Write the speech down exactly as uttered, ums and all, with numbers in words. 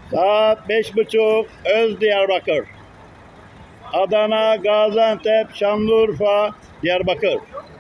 Saat beş buçuk Öz Diyarbakır. Adana, Gaziantep, Şanlıurfa, Diyarbakır.